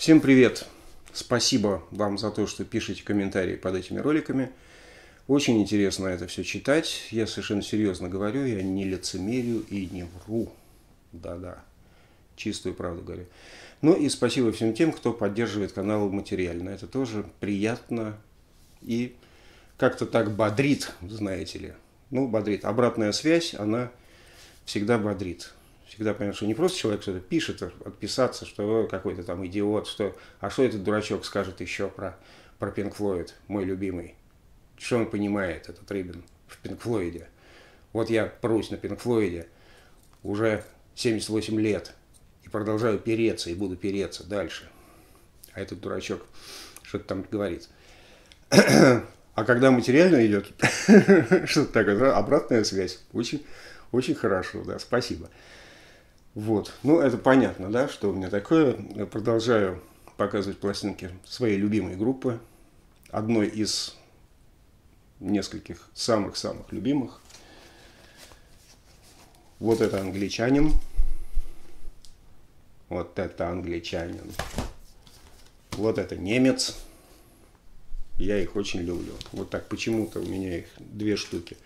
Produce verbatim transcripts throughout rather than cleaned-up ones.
Всем привет! Спасибо вам за то, что пишете комментарии под этими роликами. Очень интересно это все читать. Я совершенно серьезно говорю, я не лицемерю и не вру. Да-да, чистую правду говорю. Ну и спасибо всем тем, кто поддерживает канал материально. Это тоже приятно и как-то так бодрит, знаете ли. Ну, бодрит. Обратная связь, она всегда бодрит. Всегда понятно, что не просто человек что-то пишет, отписаться, что какой-то там идиот, что, а что этот дурачок скажет еще про, про Pink Floyd, мой любимый. Что он понимает, этот Риббин, в Pink Floyd. Вот я прусь на Pink Floyd уже семьдесят восемь лет и продолжаю переться, и буду переться дальше. А этот дурачок что-то там говорит. А когда материально идет, что-то такое, обратная связь, очень, очень хорошо, да, спасибо. Вот, ну это понятно, да, что у меня такое. Я продолжаю показывать пластинки своей любимой группы, одной из нескольких самых-самых любимых. Вот это англичанин, вот это англичанин, вот это немец. Я их очень люблю. Вот так почему-то у меня их две штуки.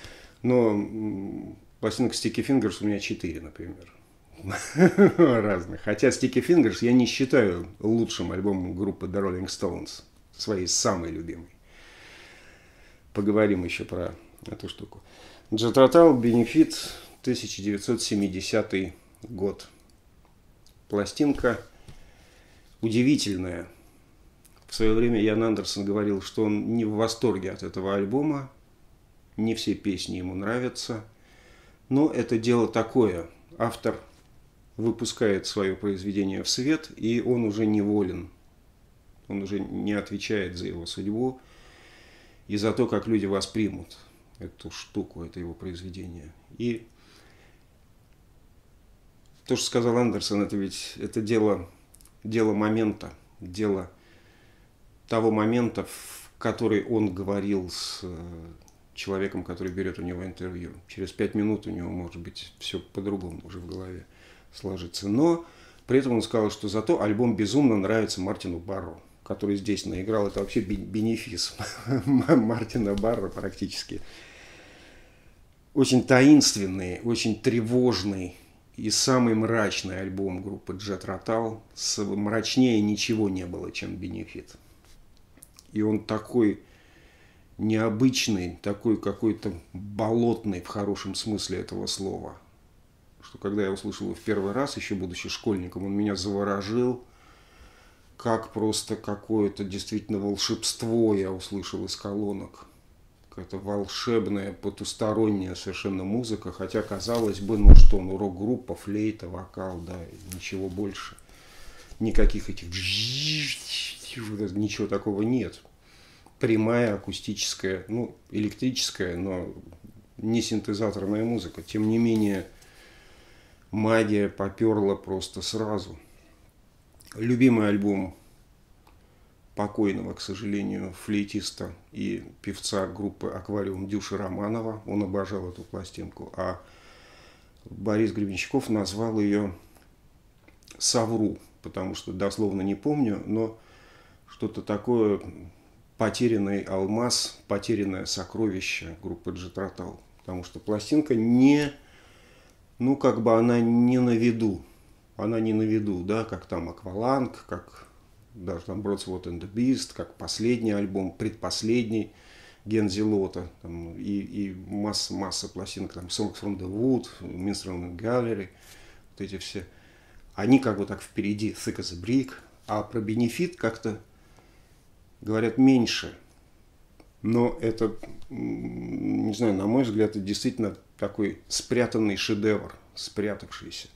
Но пластинок Sticky Fingers у меня четыре, например. Разных. Хотя Sticky Fingers я не считаю лучшим альбомом группы The Rolling Stones, своей самой любимой. Поговорим еще про эту штуку. Jet Rattal, Benefit, тысяча девятьсот семидесятый год. Пластинка удивительная. В свое время Ян Андерсон говорил, что он не в восторге от этого альбома, не все песни ему нравятся, но это дело такое. Автор выпускает свое произведение в свет, и он уже неволен. Он уже не отвечает за его судьбу и за то, как люди воспримут эту штуку, это его произведение. И то, что сказал Андерсон, это ведь это дело, дело момента, дело того момента, в который он говорил с человеком, который берет у него интервью. Через пять минут у него, может быть, все по-другому уже в голове сложится. Но при этом он сказал, что зато альбом безумно нравится Мартину Барру, который здесь наиграл. Это вообще бенефис Мартина Барра практически. Очень таинственный, очень тревожный и самый мрачный альбом группы Jet Rattal. Мрачнее ничего не было, чем Benefit. И он такой необычный, такой какой-то болотный в хорошем смысле этого слова. Что когда я услышал его в первый раз, еще будучи школьником, он меня заворожил, как просто какое-то действительно волшебство я услышал из колонок. Какая-то волшебная, потусторонняя совершенно музыка, хотя казалось бы, ну что, ну рок-группа, флейта, вокал, да, ничего больше. Никаких этих... Ничего такого нет. Прямая, акустическая, ну, электрическая, но не синтезаторная музыка. Тем не менее, магия поперла просто сразу. Любимый альбом покойного, к сожалению, флейтиста и певца группы «Аквариум» Дюши Романова. Он обожал эту пластинку. А Борис Гребенщиков назвал ее «Совру», потому что дословно не помню, но что-то такое... Потерянный алмаз, потерянное сокровище группы Jet Rattal. Потому что пластинка не, ну как бы она не на виду. Она не на виду, да, как там Акваланг, как даже там Broadsword and the Beast, как последний альбом, предпоследний Гензелота. Там, и, и масса, масса пластинок, там Songs from the Wood, Minstrel Gallery, вот эти все. Они как бы так впереди, Thick as a Brick. А про Benefit как-то говорят меньше, но это, не знаю, на мой взгляд, это действительно такой спрятанный шедевр, спрятавшийся.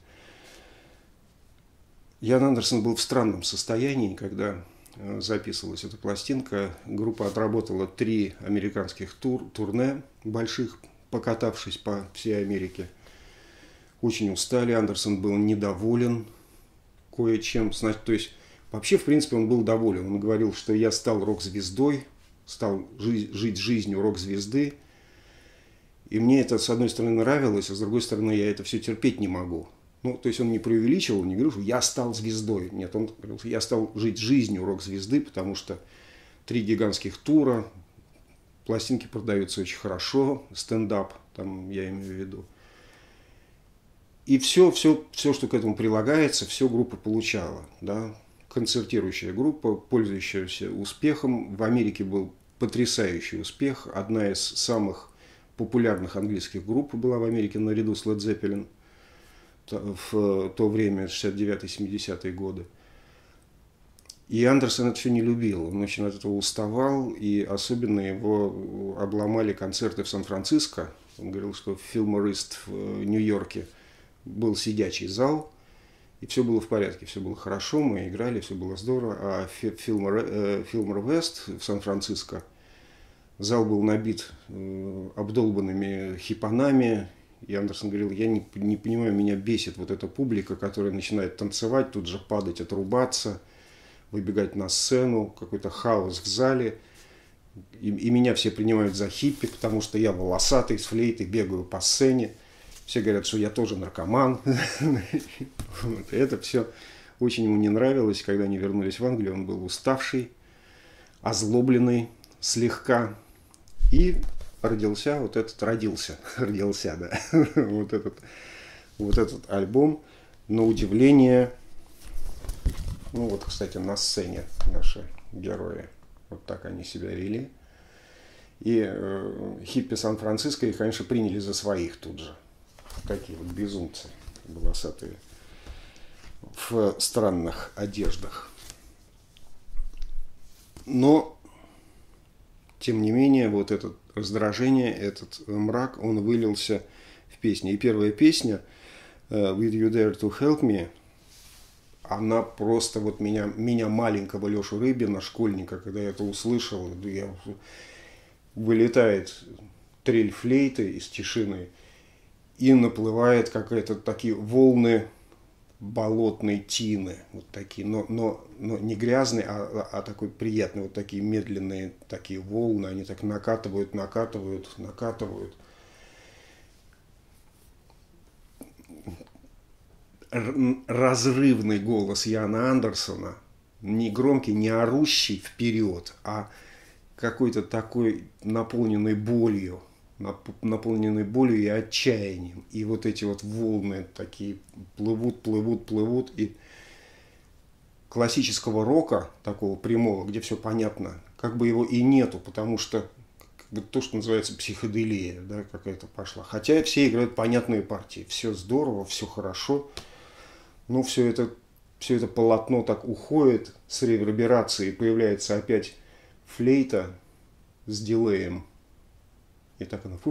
Ян Андерсон был в странном состоянии, когда записывалась эта пластинка. Группа отработала три американских тур, турне больших, покатавшись по всей Америке. Очень устали, Андерсон был недоволен кое-чем, то есть вообще, в принципе, он был доволен. Он говорил, что я стал рок-звездой, стал жить, жить жизнью рок-звезды. И мне это, с одной стороны, нравилось, а с другой стороны, я это все терпеть не могу. Ну, то есть он не преувеличивал, не говорил, что я стал звездой. Нет, он говорил, что я стал жить жизнью рок-звезды, потому что три гигантских тура, пластинки продаются очень хорошо, стендап, там я имею в виду. И все, все, все, что к этому прилагается, все группа получала. Да? Концертирующая группа, пользующаяся успехом. В Америке был потрясающий успех. Одна из самых популярных английских групп была в Америке наряду с Led Zeppelin в то время, шестьдесят девятые семидесятые годы. И Андерсон это все не любил, он очень от этого уставал, и особенно его обломали концерты в Сан-Франциско. Он говорил, что филморист в Нью-Йорке был сидячий зал, и все было в порядке, все было хорошо, мы играли, все было здорово. А Филмор Вест в Сан-Франциско зал был набит обдолбанными хипанами, и Андерсон говорил, я не, не понимаю, меня бесит вот эта публика, которая начинает танцевать, тут же падать, отрубаться, выбегать на сцену, какой-то хаос в зале. И, и меня все принимают за хиппи, потому что я волосатый, с флейтой, бегаю по сцене. Все говорят, что я тоже наркоман. Это все очень ему не нравилось. Когда они вернулись в Англию, он был уставший, озлобленный слегка. И родился вот этот, родился, родился, да, вот этот, вот этот альбом, на удивление. Ну вот, кстати, на сцене наши герои, вот так они себя вели. И э, хиппи Сан-Франциско их, конечно, приняли за своих тут же. Такие вот безумцы волосатые в странных одеждах. Но, тем не менее, вот это раздражение, этот мрак, он вылился в песни. И первая песня «Will you dare to help me», она просто вот меня, меня маленького Лешу Рыбина, школьника, когда я это услышал, я, вылетает трель флейты из тишины, и наплывает какая-то такие волны болотной тины, вот такие, но, но, но не грязные, а, а такой приятный, вот такие медленные такие волны, они так накатывают, накатывают, накатывают. Разрывный голос Яна Андерсона, не громкий, не орущий вперед, а какой-то такой наполненный болью, наполненный болью и отчаянием. И вот эти вот волны такие плывут, плывут, плывут. И классического рока, такого прямого, где все понятно, как бы его и нету, потому что как бы то, что называется психоделия, да, какая-то пошла. Хотя все играют понятные партии. Все здорово, все хорошо. Но все это, все это полотно так уходит с реверберацией, появляется опять флейта с дилеем. И так она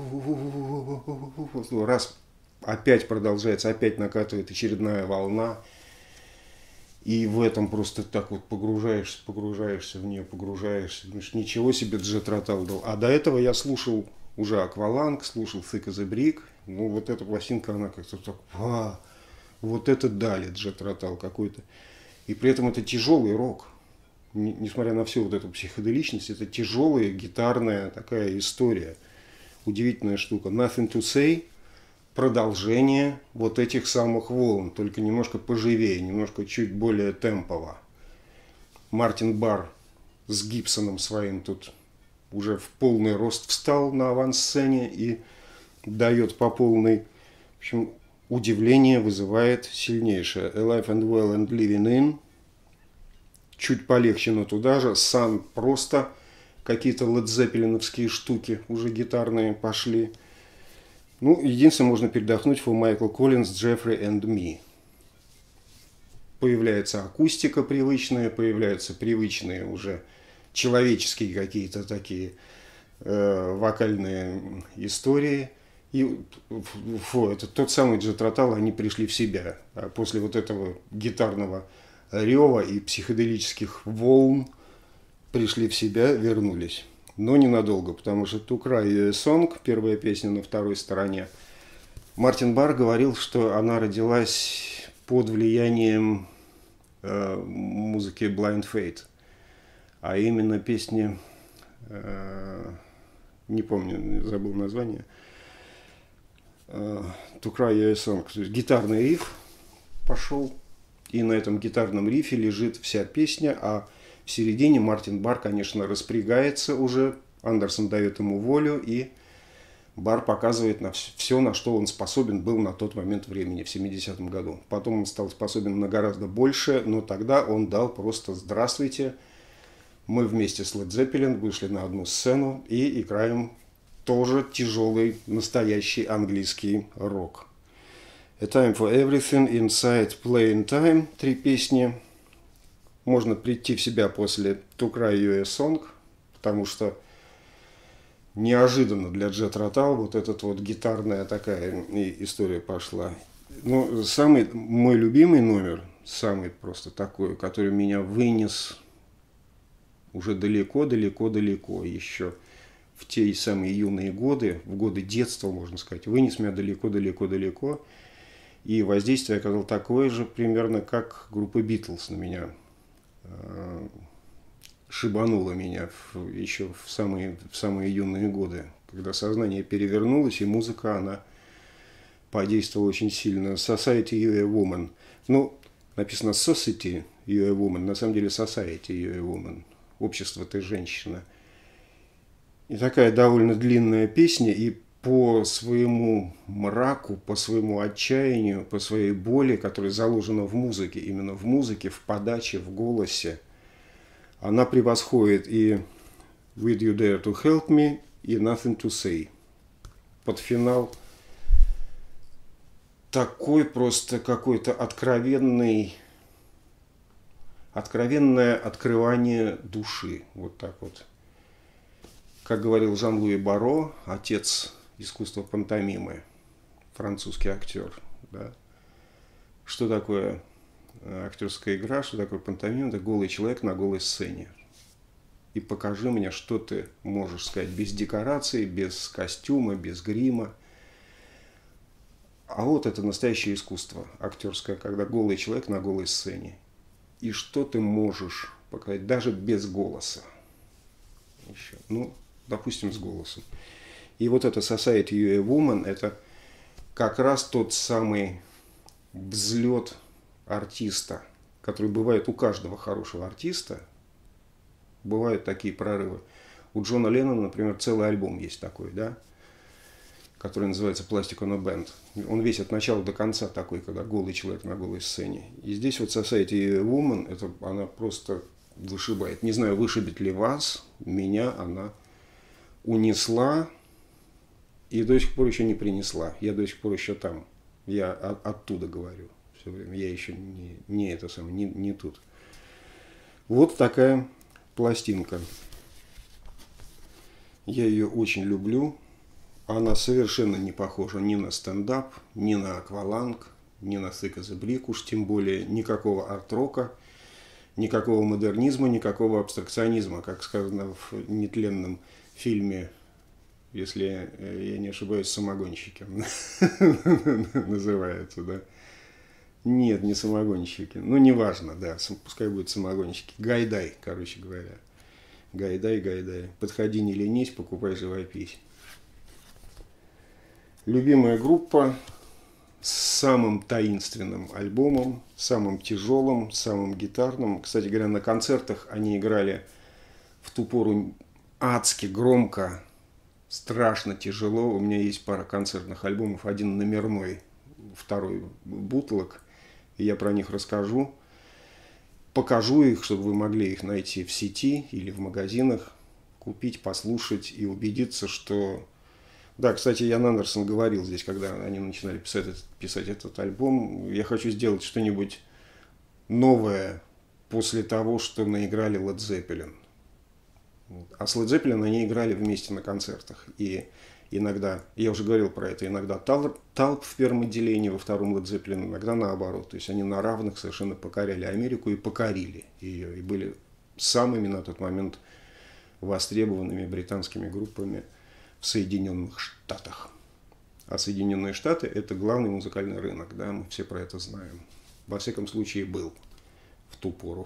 раз опять продолжается, опять накатывает очередная волна. И в этом просто так вот погружаешься, погружаешься в нее, погружаешься. Думаешь, ничего себе Джет Ротал дал. А до этого я слушал уже Акваланг, слушал Thick as a Brick. Ну вот эта пластинка, она как-то так... А, вот это дали Джет Ротал какой-то. И при этом это тяжелый рок. Несмотря на всю вот эту психоделичность, это тяжелая гитарная такая история. Удивительная штука. Nothing to Say. Продолжение вот этих самых волн. Только немножко поживее, немножко чуть более темпово. Мартин Барр с Гибсоном своим тут уже в полный рост встал на авансцене и дает по полной. В общем, удивление вызывает сильнейшее. Alive and Well and Living In. Чуть полегче, но туда же. Сан просто какие-то ледзеппелиновские штуки уже гитарные пошли. Ну, единственное, можно передохнуть for Michael Collins, Jeffrey and Me. Появляется акустика привычная, появляются привычные уже человеческие какие-то такие э, вокальные истории. И фу, это тот самый Джет Ротал, они пришли в себя. А после вот этого гитарного рева и психоделических волн пришли в себя, вернулись. Но ненадолго, потому что To Cry Song, первая песня на второй стороне, Мартин Барр говорил, что она родилась под влиянием э, музыки Blind Fate. А именно песни, э, не помню, забыл название, To Cry You a Song. То есть гитарный риф пошел, и на этом гитарном рифе лежит вся песня, а в середине Мартин Барр, конечно, распрягается уже, Андерсон дает ему волю, и Барр показывает на все, на что он способен был на тот момент времени, в семидесятом году. Потом он стал способен на гораздо больше, но тогда он дал просто «Здравствуйте, мы вместе с Led Zeppelin вышли на одну сцену и играем тоже тяжелый, настоящий английский рок». A Time for Everything, Inside, Playing Time, три песни. Можно прийти в себя после To Cry You a Song, потому что неожиданно для Джет Ротал вот эта вот гитарная такая история пошла. Ну, самый мой любимый номер, самый просто такой, который меня вынес уже далеко-далеко-далеко еще в те самые юные годы, в годы детства, можно сказать, вынес меня далеко-далеко-далеко. И воздействие оказало такое же примерно, как группа Битлз на меня. Шибануло меня в, еще в самые, в самые юные годы, когда сознание перевернулось, и музыка, она подействовала очень сильно. Society You a Woman. Ну, написано Society You a Woman, на самом деле Society You a Woman. Общество ты женщина. И такая довольно длинная песня, и по своему мраку, по своему отчаянию, по своей боли, которая заложена в музыке, именно в музыке, в подаче, в голосе, она превосходит и Will You Dare to Help Me и Nothing to Say. Под финал такой просто какой-то откровенный, откровенное открывание души. Вот так вот. Как говорил Жан-Луи Барро, отец искусства пантомимы, французский актер. Да? Что такое актерская игра, что такое пантомима? Это голый человек на голой сцене. И покажи мне, что ты можешь сказать без декораций, без костюма, без грима. А вот это настоящее искусство актерское, когда голый человек на голой сцене. И что ты можешь показать даже без голоса. Еще. Ну, допустим, с голосом. И вот это Society You a Woman, это как раз тот самый взлет артиста, который бывает у каждого хорошего артиста. Бывают такие прорывы. У Джона Леннона, например, целый альбом есть такой, да, который называется Plastic on a Band. Он весь от начала до конца такой, когда голый человек на голой сцене. И здесь вот Society You a Woman, это, она просто вышибает. Не знаю, вышибет ли вас, меня она унесла и до сих пор еще не принесла. Я до сих пор еще там. Я от, оттуда говорю все время. Я еще не, не это самое, не, не тут. Вот такая пластинка. Я ее очень люблю. Она совершенно не похожа ни на стендап, ни на акваланг, ни на Thick as a Brick, уж тем более никакого арт-рока, никакого модернизма, никакого абстракционизма, как сказано в нетленном фильме, если я не ошибаюсь, «Самогонщики» называется, да? Нет, не «Самогонщики». Ну, неважно, да, пускай будет «Самогонщики». Гайдай, короче говоря. Гайдай, гайдай. Подходи, не ленись, покупай, живопись. Любимая группа с самым таинственным альбомом, самым тяжелым, самым гитарным. Кстати говоря, на концертах они играли в ту пору адски громко, страшно тяжело. У меня есть пара концертных альбомов. Один номерной, второй бутлок. И я про них расскажу. Покажу их, чтобы вы могли их найти в сети или в магазинах, купить, послушать и убедиться, что... Да, кстати, Ян Андерсон говорил здесь, когда они начинали писать этот, писать этот альбом, я хочу сделать что-нибудь новое после того, что наиграли Led Zeppelin. А с Led Zeppelin они играли вместе на концертах. И иногда, я уже говорил про это, иногда Талп, Талп в первом отделении, во втором Led Zeppelin, иногда наоборот. То есть они на равных совершенно покоряли Америку и покорили ее. И были самыми на тот момент востребованными британскими группами в Соединенных Штатах. А Соединенные Штаты – это главный музыкальный рынок, да, мы все про это знаем. Во всяком случае, был в ту пору.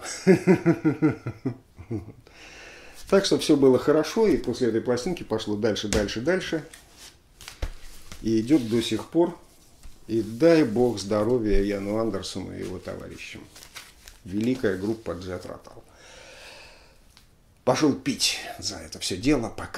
Так что все было хорошо, и после этой пластинки пошло дальше, дальше, дальше. И идет до сих пор. И дай бог здоровья Яну Андерсону и его товарищам. Великая группа Джет Ротал. Пошел пить за это все дело. Пока.